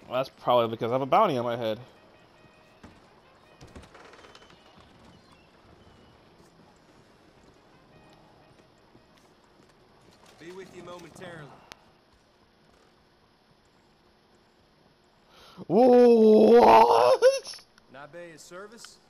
Well, that's probably because I have a bounty on my head. Be with you momentarily. What? Nabe is service?